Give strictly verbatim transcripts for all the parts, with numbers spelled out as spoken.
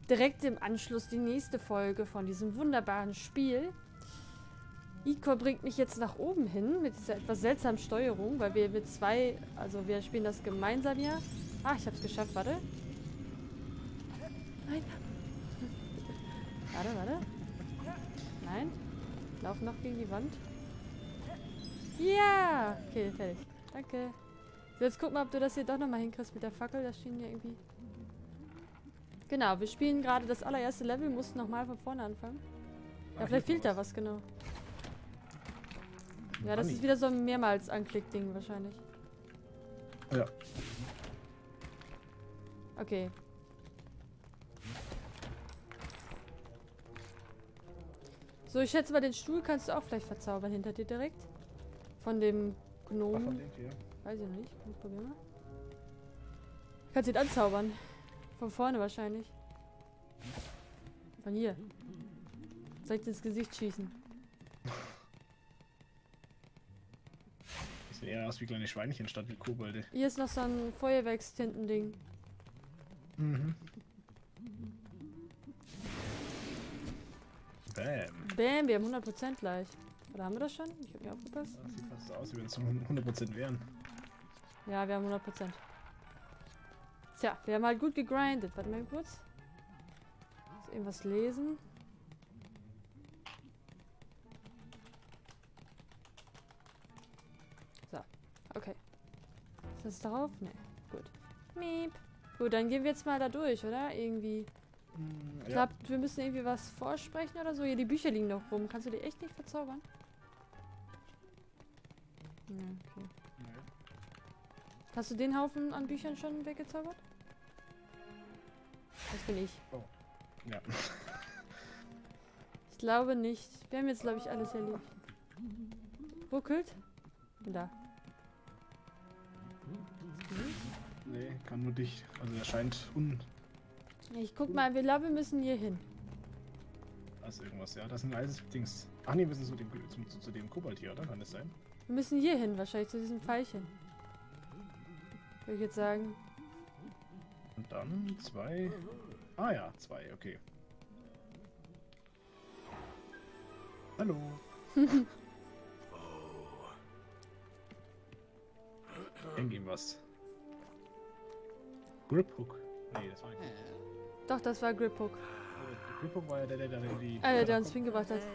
direkt im Anschluss die nächste Folge von diesem wunderbaren Spiel. Icor bringt mich jetzt nach oben hin mit dieser etwas seltsamen Steuerung, weil wir mit zwei, also wir spielen das gemeinsam ja. Ah, ich hab's geschafft, warte. Nein. Warte, warte. Nein. Lauf noch gegen die Wand. Ja! Okay, fertig. Danke. So, jetzt guck mal, ob du das hier doch nochmal hinkriegst mit der Fackel. Das schien ja irgendwie... Genau, wir spielen gerade das allererste Level, mussten nochmal von vorne anfangen. Ja, ah, vielleicht fehlt da was, genau. Ja, das ist wieder so ein mehrmals Anklick-Ding wahrscheinlich. Ja. Okay. So, ich schätze mal, den Stuhl kannst du auch vielleicht verzaubern hinter dir direkt. Von dem Gnomen. Ach, von dem hier. Weiß ich noch nicht. Probieren wir. Kannst ihn anzaubern. Von vorne wahrscheinlich. Von hier. Soll ich ins Gesicht schießen? Das sehen eher aus wie kleine Schweinchen statt wie Kobolde. Hier ist noch so ein Feuerwerkstinten-Ding. Mhm. Bam. Bam, wir haben hundert Prozent gleich. Oder haben wir das schon? Ich hab nicht aufgepasst. Das sieht fast so aus, wie wenn es hundert Prozent wären. Ja, wir haben hundert Prozent. Tja, wir haben halt gut gegrindet. Warte mal kurz. Muss irgendwas lesen. So, okay. Ist das drauf? Ne, gut. Miep. Gut, dann gehen wir jetzt mal da durch, oder? Irgendwie. Mm, Ich glaube, wir müssen irgendwie was vorsprechen oder so. Hier, die Bücher liegen noch rum. Kannst du die echt nicht verzaubern? Ja, okay. Nee. Hast du den Haufen an Büchern schon weggezaubert? Das bin ich. Oh. Ja. Ich glaube nicht. Wir haben jetzt, glaube ich, alles erledigt. Ruckelt? Da. Nee, kann nur dich. Also er scheint un... Ich guck mal, wir glaube, wir müssen hier hin. Also irgendwas, ja. Das ist ein heißes Dings. Ach nee, wir müssen zu dem, zu, zu, zu dem Kobold hier, oder? Kann das sein? Wir müssen hier hin, wahrscheinlich, zu diesem Pfeilchen. Würde ich jetzt sagen. Und dann zwei... Ah ja, zwei, okay. Hallo. Irgendwas. Grip Hook. Nee, das war nicht. Doch, das war Grip Hook. Der Grip Hook war ja der, der da die... Ah, der, der uns hingebracht hat.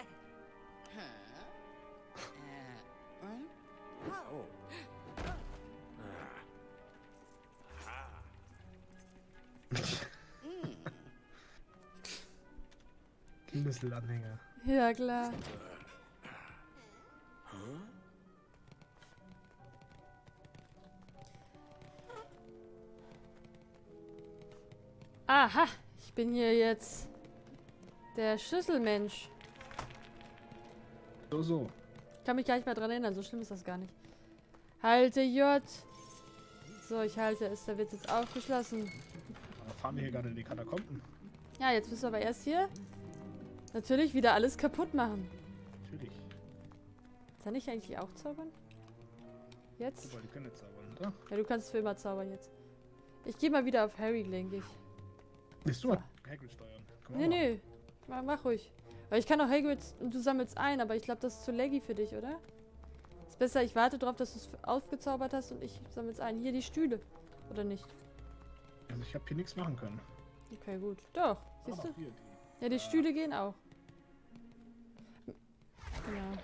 Kindesanhänger. Ja, klar. Aha, ich bin hier jetzt der Schlüsselmensch. So, so. Ich kann mich gar nicht mehr dran erinnern, so schlimm ist das gar nicht. Halte J. So, ich halte es, da wird jetzt aufgeschlossen. Aber fahren wir hier gerade in die Katakomben? Ja, jetzt müssen wir aber erst hier natürlich wieder alles kaputt machen. Natürlich. Kann ich eigentlich auch zaubern? Jetzt? Guck mal, die können jetzt zaubern, oder? Ja, du kannst für immer zaubern jetzt. Ich gehe mal wieder auf Harry, denke ich. Willst du mal Hagrid steuern? Komm Nee, mal. nee. Mach, mach ruhig. Weil ich kann auch Hagrid und du sammelst ein, aber ich glaube, das ist zu laggy für dich, oder? Ist besser, ich warte drauf, dass du es aufgezaubert hast und ich sammel's ein. Hier die Stühle. Oder nicht? Also ich habe hier nichts machen können. Okay, gut. Doch. Siehst Ah, du? doch, hier, die. Ja, die Stühle gehen auch. Genau.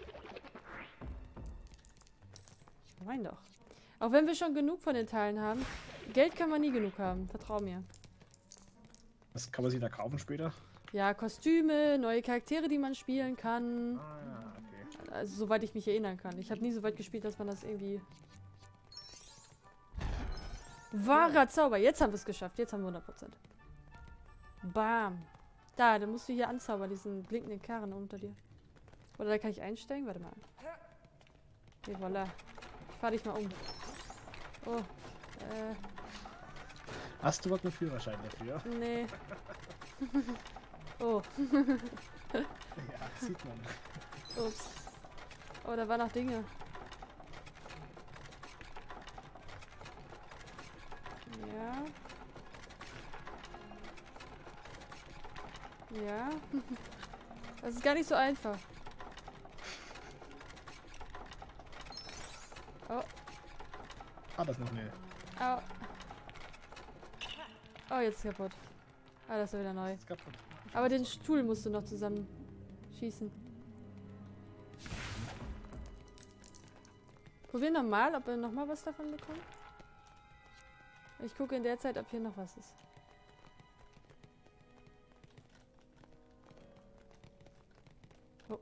Ich mein doch. Auch wenn wir schon genug von den Teilen haben, Geld kann man nie genug haben. Vertrau mir. Was kann man sich da kaufen später? Ja, Kostüme, neue Charaktere, die man spielen kann. Ah, ja, okay. Also, soweit ich mich erinnern kann. Ich habe nie so weit gespielt, dass man das irgendwie... Wahrer Zauber. Jetzt haben wir es geschafft. Jetzt haben wir hundert Prozent. Bam. Da, dann musst du hier anzaubern, diesen blinkenden Karren unter dir. Oder da kann ich einsteigen? Warte mal. Okay, voilà. Ich fahr dich mal um. Oh. Äh. Hast du was mit Führerschein dafür? Nee. Oh. Ja, sieht man. Ups. Oh, da waren noch Dinge. Ja. Ja. Das ist gar nicht so einfach. Oh. Ah, das ist noch eine. Au. Oh, jetzt ist kaputt. Ah, das ist wieder neu. Ist kaputt. Aber den Stuhl musst du noch zusammen schießen. Probier nochmal, ob wir nochmal was davon bekommen. Ich gucke in der Zeit, ob hier noch was ist. Oh.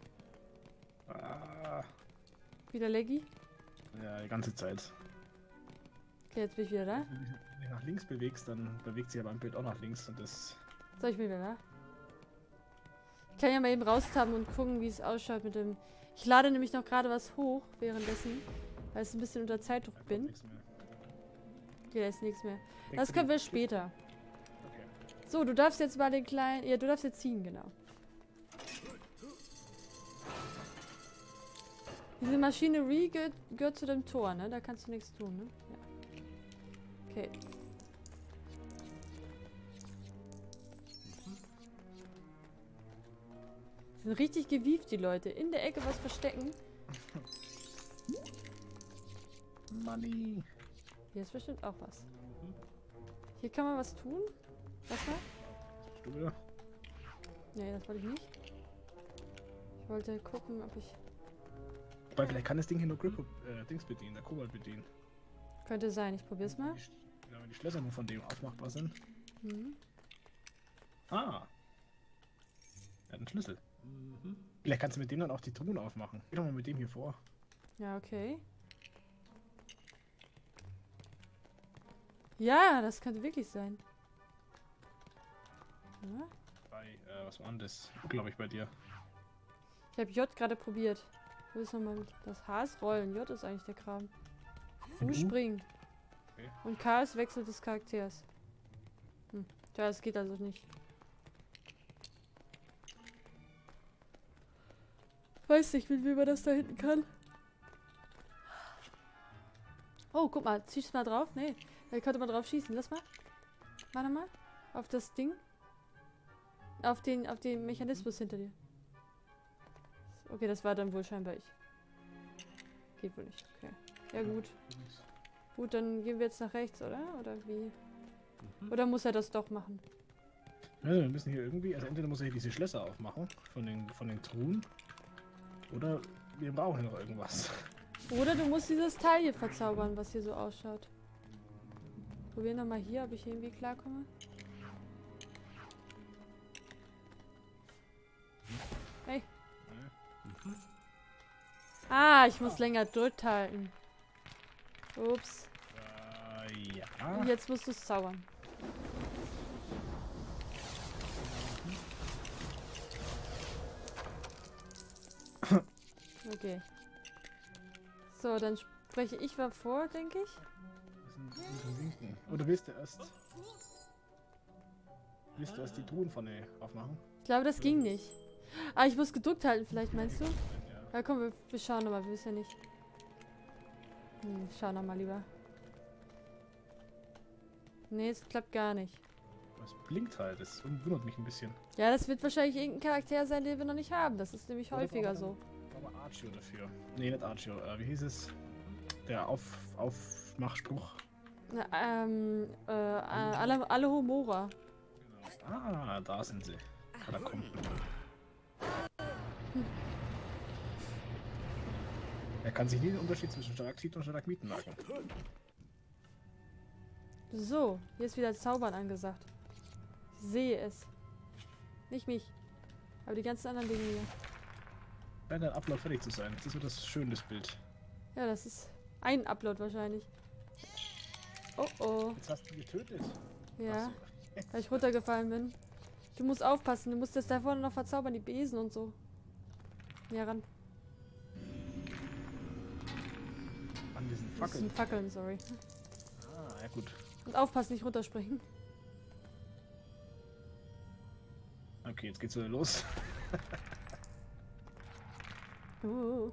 Ah, Wieder Leggy? ja, die ganze Zeit. Okay, jetzt bin ich wieder da. Wenn du dich nach links bewegst, dann bewegt sich aber ein Bild auch nach links und das. So, ich bin wieder da. Ich kann ja mal eben raustaben und gucken, wie es ausschaut mit dem... Ich lade nämlich noch gerade was hoch währenddessen, weil ich ein bisschen unter Zeitdruck da kommt bin. nichts mehr. Okay, da ist nichts mehr. Denkst Das du, können die- wir später. Okay. So, du darfst jetzt mal den kleinen... Ja, du darfst jetzt ziehen, genau. Diese Maschinerie gehört, gehört zu dem Tor, ne? Da kannst du nichts tun, ne? Ja. Okay. Sind richtig gewieft, die Leute. In der Ecke was verstecken. Money. Hier ist bestimmt auch was. Hier kann man was tun. Was mal? Du wieder? Nee, das wollte ich nicht. Ich wollte gucken, ob ich... Weil vielleicht kann das Ding hier nur Grip äh, Dings bedienen, der Kobold bedienen. Könnte sein, ich probier's mal. Die Sch- Ja, wenn die Schlösser nur von dem aufmacht, was sind? Mhm. Ah. Er hat einen Schlüssel. Vielleicht kannst du mit dem dann auch die Truhen aufmachen. Geh doch mal mit dem hier vor. Ja, okay. Ja, das könnte wirklich sein. Ja. Bei, äh, was war denn das? Glaube ich bei dir. Ich habe J gerade probiert. Wo ist nochmal das H ist Rollen. J ist eigentlich der Kram. Und U U? springen. Okay. Und K ist Wechsel des Charakters. Hm. Ja, das geht also nicht. Weiß nicht, wie man das da hinten kann. Oh, guck mal. Ziehst du mal drauf? Nee. Da könnte man drauf schießen. Lass mal. Warte mal. Auf das Ding. Auf den, auf den Mechanismus hinter dir. Okay, das war dann wohl scheinbar ich. Geht wohl nicht. Okay. Ja, gut. Gut, dann gehen wir jetzt nach rechts, oder? Oder wie? Oder muss er das doch machen? Also wir müssen hier irgendwie, also entweder muss er hier diese Schlösser aufmachen von den, von den Truhen. Oder wir brauchen hier noch irgendwas. Oder du musst dieses Teil hier verzaubern, was hier so ausschaut. Probieren wir mal hier, ob ich hier irgendwie klarkomme. Hey. Ah, ich muss länger durchhalten. Ups. Äh, ja. Und jetzt musst du es zaubern. Okay. So, dann spreche ich mal vor, denke ich. Wir müssen winken. Oder willst du erst... Willst du erst die Truhen vorne aufmachen? Ich glaube, das ging nicht. Ah, ich muss gedrückt halten, vielleicht meinst du? Ja. Ja, komm, wir, wir schauen nochmal, wir wissen ja nicht. Hm, schau nochmal lieber. Nee, es klappt gar nicht. Es blinkt halt, das wundert mich ein bisschen. Ja, das wird wahrscheinlich irgendein Charakter sein, den wir noch nicht haben. Das ist nämlich Oder häufiger brauchen wir so. dann- brauchen wir Archio dafür. Nee, nicht Archio. Äh, wie hieß es? Der Auf Aufmachspruch. Na, ähm, äh, alle, alle Homora. Genau. Ah, da sind sie. Katakomben. Er kann sich nie den Unterschied zwischen Stalaktit und Stalagmiten merken. So, hier ist wieder Zaubern angesagt. Ich sehe es. Nicht mich. Aber die ganzen anderen Dinge hier. Scheint dein Upload fertig zu sein. Das ist so das schöne das Bild. Ja, das ist ein Upload wahrscheinlich. Oh oh. Jetzt hast du ihn getötet. Ja, Ach so. weil ich runtergefallen bin. Du musst aufpassen, du musst das da vorne noch verzaubern, die Besen und so. Ja, ran. An diesen Das Fackeln. sind Fackeln, sorry. Ah, ja gut. Und aufpassen, nicht runterspringen. Okay, jetzt geht's wieder los. Uh.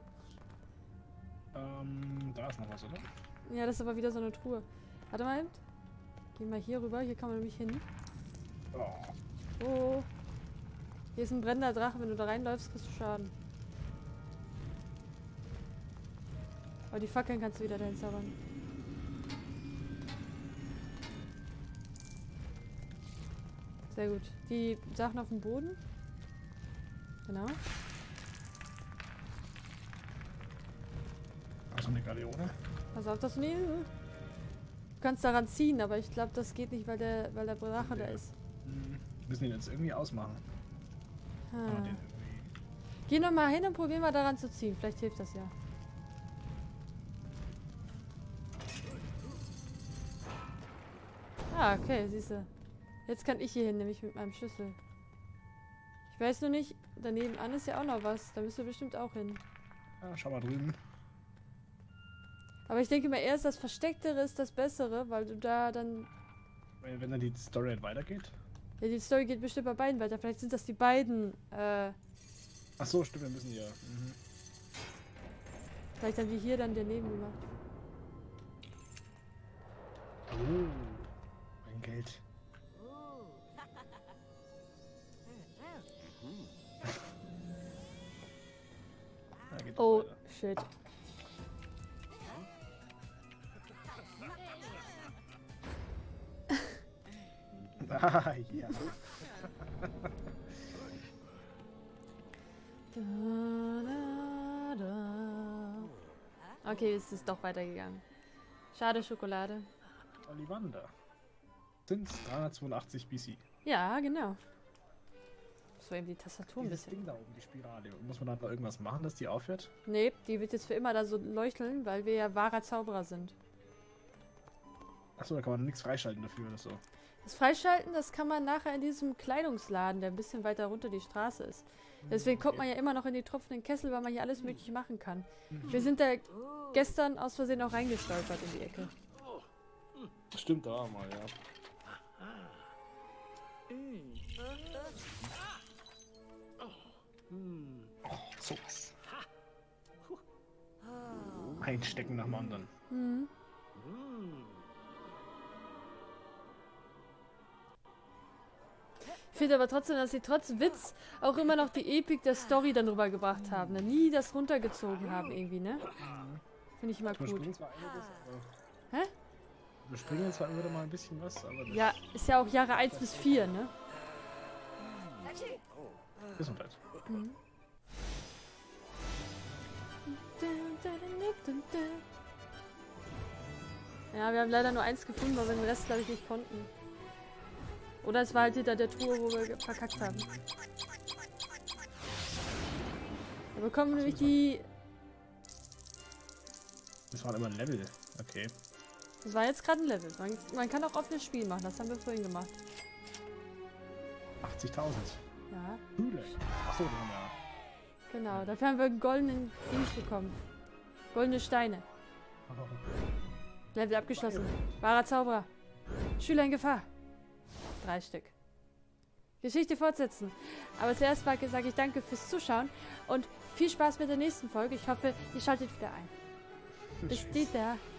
ähm, da ist noch was, oder? Ja, das ist aber wieder so eine Truhe. Warte mal eben. Geh mal hier rüber, hier kann man nämlich hin. Oh. Oh. Hier ist ein brennender Drache. Wenn du da reinläufst, kriegst du Schaden. Aber die Fackeln kannst du wieder dahin zaubern. Sehr gut. Die Sachen auf dem Boden. Genau. Also eine Galeone. Pass auf, dass du nie... Du kannst daran ziehen, aber ich glaube, das geht nicht, weil der, weil der Drache da ist. Wir müssen ihn jetzt irgendwie ausmachen. Ah. Ah, den Geh noch mal hin und probier mal daran zu ziehen. Vielleicht hilft das ja. Ah, okay, siehst du. Jetzt kann ich hier hin, nämlich mit meinem Schlüssel. Ich weiß nur nicht, daneben an ist ja auch noch was. Da müsst ihr bestimmt auch hin. Ja, schau mal drüben. Aber ich denke mal, erst das Verstecktere ist das Bessere, weil du da dann... Wenn, wenn dann die Story halt weitergeht. Ja, die Story geht bestimmt bei beiden weiter. Vielleicht sind das die beiden, äh... Ach so, stimmt, wir müssen ja. Mhm. Vielleicht haben wir hier dann daneben gemacht. Oh, mein Geld. Da geht's Oh, weiter. shit. Ah, ja. Da, da, da. Okay, es ist doch weitergegangen. Schade, Schokolade. Ollivander. Sind dreihundertzweiundachtzig B C. Ja, genau. So eben die Tastatur ein Dieses bisschen. Ding da oben, die Spirale. Muss man da noch irgendwas machen, dass die aufhört? Nee, die wird jetzt für immer da so leuchteln, weil wir ja wahrer Zauberer sind. Achso, da kann man nichts freischalten dafür oder so. Das Freischalten, das kann man nachher in diesem Kleidungsladen, der ein bisschen weiter runter die Straße ist. Deswegen kommt man ja immer noch in die tropfenden Kessel, weil man hier alles mögliche machen kann. Wir sind da gestern aus Versehen auch reingestolpert in die Ecke. Stimmt, da mal, ja. Oh, sowas. Einstecken nach dem anderen. Mhm. Ich finde aber trotzdem, dass sie trotz Witz auch immer noch die Epik der Story dann rübergebracht haben. Ne? Nie das runtergezogen haben irgendwie, ne? Finde ich immer Wir gut. springen zwar einiges, aber... Hä? Wir springen zwar immer wieder mal ein bisschen was, aber... das- Ja, ist ja auch Jahre eins bis vier, ne? Gesundheit. Mhm. Ja, wir haben leider nur eins gefunden, weil wir den Rest, glaube ich, nicht konnten. Oder es war halt hinter der Truhe, wo wir verkackt haben. Da bekommen wir nämlich die... Das waren immer Level. Okay. Das war jetzt gerade ein Level. Man, man kann auch offenes Spiel machen, das haben wir vorhin gemacht. achtzigtausend. Ja, Schule. Achso, die haben wir... genau. Dafür haben wir einen goldenen Dings bekommen. Goldene Steine. Level abgeschlossen. Wahrer Zauberer. Schüler in Gefahr. Drei Stück. Geschichte fortsetzen. Aber zuerst mal sage ich danke fürs Zuschauen und viel Spaß mit der nächsten Folge. Ich hoffe, ihr schaltet wieder ein. Bis Tschüss. später.